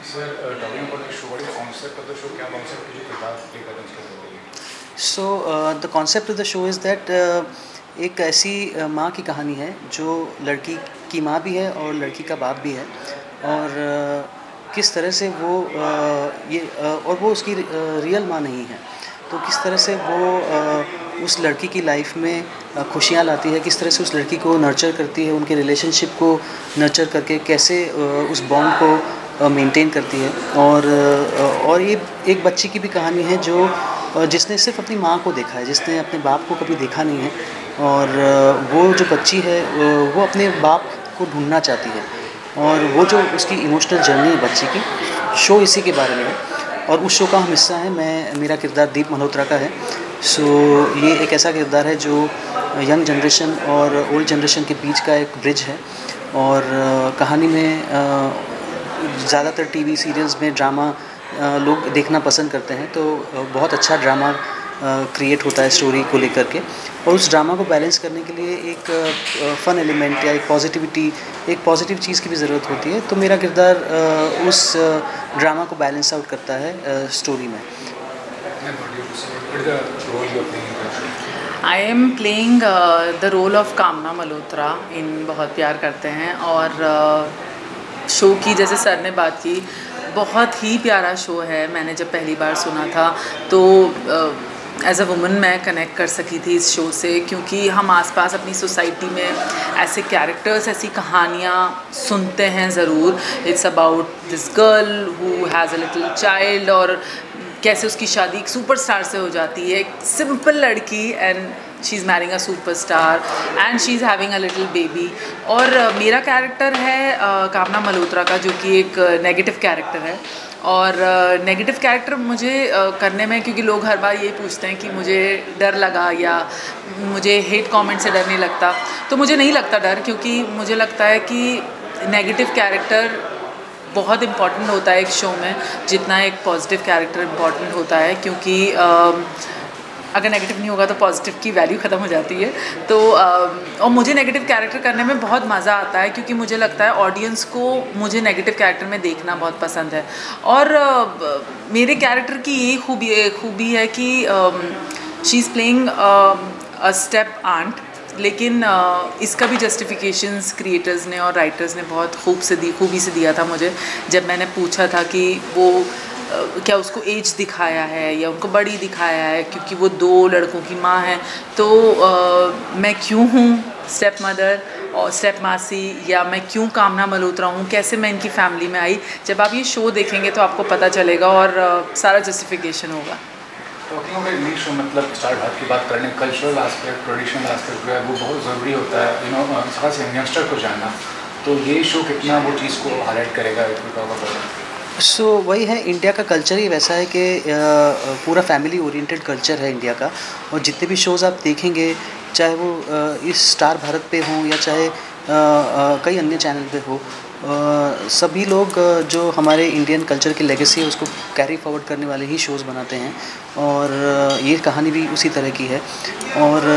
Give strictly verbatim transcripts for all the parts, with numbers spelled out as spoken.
So the concept of the show is that एक ऐसी uh, माँ की कहानी है जो लड़की की माँ भी है और लड़की का बाप भी है, और uh, किस तरह से वो uh, ये uh, और वो उसकी रियल माँ नहीं है, तो किस तरह से वो uh, उस लड़की की लाइफ में uh, खुशियाँ लाती है, किस तरह से उस लड़की को नर्चर करती है, उनके रिलेशनशिप को नर्चर करके कैसे uh, उस बॉन्ड को मेंटेन uh, करती है। और uh, और ये एक बच्ची की भी कहानी है जो जिसने सिर्फ अपनी माँ को देखा है, जिसने अपने बाप को कभी देखा नहीं है, और वो जो बच्ची है वो अपने बाप को ढूंढना चाहती है, और वो जो उसकी इमोशनल जर्नी है बच्ची की, शो इसी के बारे में है। और उस शो का हम हिस्सा है, मैं मेरा किरदार दीप मल्होत्रा का है। सो ये एक ऐसा किरदार है जो यंग जनरेशन और ओल्ड जनरेशन के बीच का एक ब्रिज है। और कहानी में ज़्यादातर टीवी सीरियल्स में ड्रामा लोग देखना पसंद करते हैं, तो बहुत अच्छा ड्रामा क्रिएट होता है स्टोरी को लेकर के, और उस ड्रामा को बैलेंस करने के लिए एक फ़न एलिमेंट या एक पॉजिटिविटी, एक पॉजिटिव चीज़ की भी ज़रूरत होती है। तो मेरा किरदार उस ड्रामा को बैलेंस आउट करता है स्टोरी में। I am playing the role of Kamna Malhotra इन बहुत प्यार करते हैं। और शो uh, की जैसे सर ने बात की, बहुत ही प्यारा शो है। मैंने जब पहली बार सुना था तो एज अ वुमन मैं कनेक्ट कर सकी थी इस शो से, क्योंकि हम आसपास अपनी सोसाइटी में ऐसे कैरेक्टर्स, ऐसी कहानियाँ सुनते हैं ज़रूर। It's about this girl who has a little child, और कैसे उसकी शादी एक सुपरस्टार से हो जाती है, एक सिंपल लड़की, and she is marrying a superstar and she is having a little baby. और uh, मेरा कैरेक्टर है uh, कामना मल्होत्रा का, जो कि एक नेगेटिव uh, कैरेक्टर है। और नेगेटिव uh, कैरेक्टर मुझे uh, करने में, क्योंकि लोग हर बार ये पूछते हैं कि मुझे डर लगा या मुझे हेट कमेंट से डर नहीं लगता, तो मुझे नहीं लगता डर, क्योंकि मुझे लगता है कि नेगेटिव कैरेक्टर बहुत इम्पॉर्टेंट होता है एक शो में, जितना एक पॉजिटिव कैरेक्टर इम्पॉर्टेंट होता है। क्योंकि uh, अगर नेगेटिव नहीं होगा तो पॉजिटिव की वैल्यू ख़त्म हो जाती है। तो और मुझे नेगेटिव कैरेक्टर करने में बहुत मज़ा आता है, क्योंकि मुझे लगता है ऑडियंस को मुझे नेगेटिव कैरेक्टर में देखना बहुत पसंद है। और मेरे कैरेक्टर की यही खूबी खूबी है कि she is playing a step aunt, लेकिन इसका भी जस्टिफिकेशंस क्रिएटर्स ने और राइटर्स ने बहुत खूब से दी खूबी से दिया था मुझे। जब मैंने पूछा था कि वो क्या उसको एज दिखाया है या उनको बड़ी दिखाया है, क्योंकि वो दो लड़कों की माँ है, तो आ, मैं क्यों हूँ स्टेप मदर और स्टेप मासी, या मैं क्यों कामना मल्होत्रा हूँ, कैसे मैं इनकी फैमिली में आई। जब आप ये शो देखेंगे तो आपको पता चलेगा और आ, सारा जस्टिफिकेशन होगा। टॉकिंग अबाउट इंग्लिश शो, मतलब स्टार भारत की बात करें, कल्चरल एस्पेक्ट, ट्रेडिशनल एस्पेक्ट जो है वो बहुत ज़रूरी होता है, यू नो, खास यंगस्टर को जानना। तो ये शो कितना वो चीज़ को हाईलाइट करेगा? सो so, वही है, इंडिया का कल्चर ही वैसा है कि पूरा फैमिली ओरिएंटेड कल्चर है इंडिया का। और जितने भी शोज़ आप देखेंगे, चाहे वो इस स्टार भारत पे हों या चाहे कई अन्य चैनल पे हो, सभी लोग जो हमारे इंडियन कल्चर की लेगेसी है उसको कैरी फॉरवर्ड करने वाले ही शोज़ बनाते हैं। और ये कहानी भी उसी तरह की है। और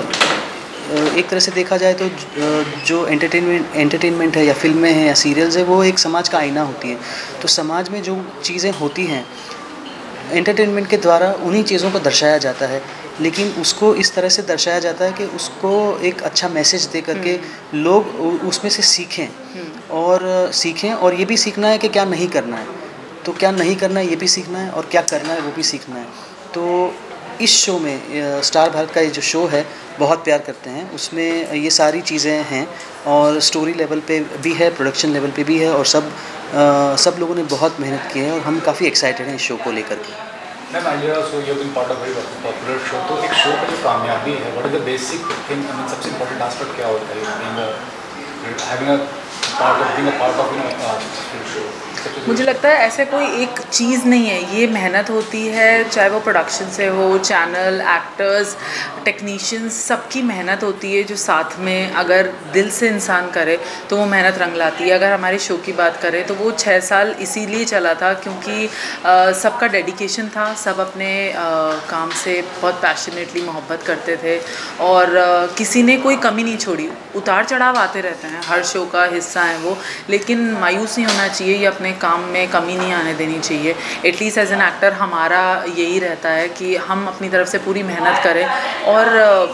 एक तरह से देखा जाए तो जो एंटरटेनमेंट एंटरटेनमेंट है या फिल्में हैं या सीरियल्स है, वो एक समाज का आईना होती है। तो समाज में जो चीज़ें होती हैं एंटरटेनमेंट के द्वारा उन्हीं चीज़ों को दर्शाया जाता है, लेकिन उसको इस तरह से दर्शाया जाता है कि उसको एक अच्छा मैसेज दे करके लोग उसमें से सीखें और सीखें और ये भी सीखना है कि क्या नहीं करना है, तो क्या नहीं करना है ये भी सीखना है और क्या करना है वो भी सीखना है। तो इस शो में, स्टार भारत का ये जो शो है, बहुत प्यार करते हैं, उसमें ये सारी चीज़ें हैं और स्टोरी लेवल पे भी है, प्रोडक्शन लेवल पे भी है, और सब आ, सब लोगों ने बहुत मेहनत की है और हम काफ़ी एक्साइटेड हैं इस शो को लेकर के। Ma'am, I so you have been part of very popular show, तो एक शो की जो कामयाबी है, what is the basic thing, I mean सबसे इम्पोर्टेंट एस्पेक्ट क्या होता है having a part of being a part of you know show? मुझे लगता है ऐसे कोई एक चीज़ नहीं है, ये मेहनत होती है, चाहे वो प्रोडक्शन से हो, चैनल, एक्टर्स, टेक्नीशियंस, सबकी मेहनत होती है, जो साथ में अगर दिल से इंसान करे तो वो मेहनत रंग लाती है। अगर हमारे शो की बात करें तो वो छः साल इसीलिए चला था क्योंकि आ, सबका डेडिकेशन था, सब अपने आ, काम से बहुत पैशनेटली मोहब्बत करते थे और आ, किसी ने कोई कमी नहीं छोड़ी। उतार चढ़ाव आते रहते हैं, हर शो का हिस्सा है वो, लेकिन मायूस नहीं होना चाहिए, ये अपने काम में कमी नहीं आने देनी चाहिए। एटलीस्ट एज एन एक्टर हमारा यही रहता है कि हम अपनी तरफ से पूरी मेहनत करें, और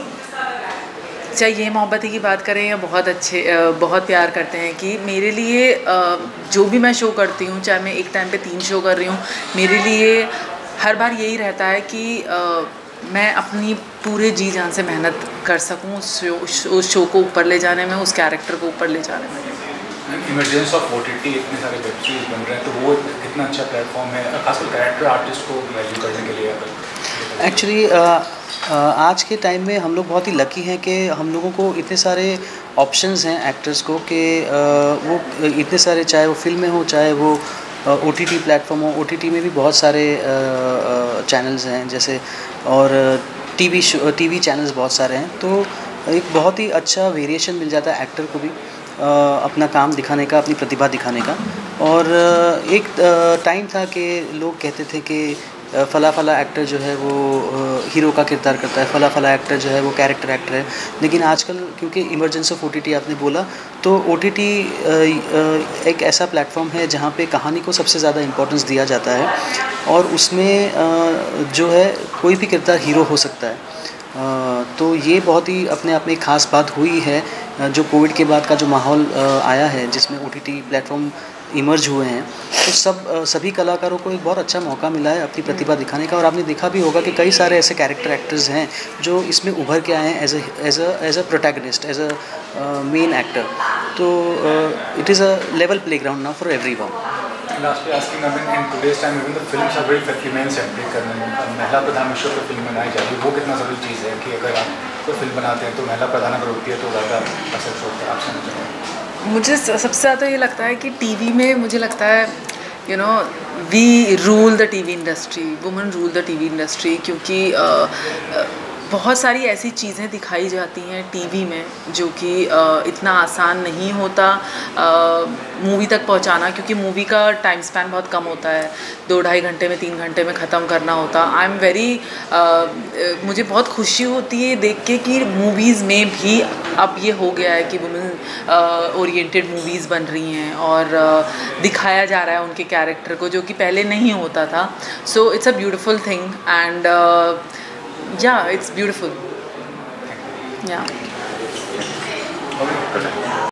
चाहे ये मोहब्बती की बात करें या बहुत अच्छे बहुत प्यार करते हैं, कि मेरे लिए जो भी मैं शो करती हूँ, चाहे मैं एक टाइम पे तीन शो कर रही हूँ, मेरे लिए हर बार यही रहता है कि मैं अपनी पूरे जी जान से मेहनत कर सकूं उस शो उस शो को ऊपर ले जाने में, उस कैरेक्टर को ऊपर ले जाने में। इमरजेंस ऑफ ओटीटी, इतने सारे वेब सीरीज बन रहे हैं, तो वो कितना अच्छा प्लेटफॉर्म है खासकर कैरेक्टर आर्टिस्ट को वैल्यू करने के लिए। एक्चुअली आज के टाइम में हम लोग बहुत ही लकी हैं कि हम लोगों को इतने सारे ऑप्शंस हैं एक्टर्स को, कि वो इतने सारे, चाहे वो फिल्में हो, चाहे वो ओटीटी प्लेटफॉर्म हो, ओटीटी में भी बहुत सारे चैनल्स हैं जैसे, और टीवी शो टीवी चैनल्स बहुत सारे हैं, तो एक बहुत ही अच्छा वेरिएशन मिल जाता है एक्टर को भी अपना काम दिखाने का, अपनी प्रतिभा दिखाने का। और एक टाइम था कि लोग कहते थे कि फ़ला फ़ला एक्टर जो है वो हीरो का किरदार करता है, फ़ला फ़ला एक्टर जो है वो कैरेक्टर एक्टर है। लेकिन आजकल क्योंकि इमरजेंस ऑफ ओटीटी आपने बोला, तो ओटीटी एक ऐसा प्लेटफॉर्म है जहाँ पे कहानी को सबसे ज़्यादा इम्पोर्टेंस दिया जाता है, और उसमें जो है कोई भी किरदार हीरो हो सकता है। तो ये बहुत ही अपने आप में ख़ास बात हुई है, जो कोविड के बाद का जो माहौल आया है जिसमें ओटीटी प्लेटफॉर्म इमर्ज हुए हैं, तो सब सभी कलाकारों को एक बहुत अच्छा मौका मिला है अपनी प्रतिभा दिखाने का। और आपने देखा भी होगा कि कई सारे ऐसे कैरेक्टर एक्टर्स हैं जो इसमें उभर के आए हैं as as as a protagonist, as a main actor. तो it is a level playground now for everyone. Lastly, asking, I mean, in today's time, even the films are very female centric, महिला प्रधान विषय पर film बनाई जा रही है, वो कितना ज़रूरी चीज़ है कि अगर आप कोई फिल्म बनाते हैं तो महिला प्रधान अगर होती है तो ज़्यादा असर छोड़ता है। आप समझ? मुझे सबसे ज़्यादा ये लगता है कि टीवी में मुझे लगता है you know we rule the TV industry, women rule the TV industry, क्योंकि uh, बहुत सारी ऐसी चीज़ें दिखाई जाती हैं टीवी में जो कि इतना आसान नहीं होता मूवी तक पहुंचाना, क्योंकि मूवी का टाइम स्पैन बहुत कम होता है, दो ढाई घंटे में तीन घंटे में ख़त्म करना होता। आई एम वेरी मुझे बहुत खुशी होती है देख के कि मूवीज़ में भी अब ये हो गया है कि वुमेन ओरिएंटेड मूवीज़ बन रही हैं और uh, दिखाया जा रहा है उनके कैरेक्टर को, जो कि पहले नहीं होता था। So it's a beautiful thing and yeah, it's beautiful. Yeah.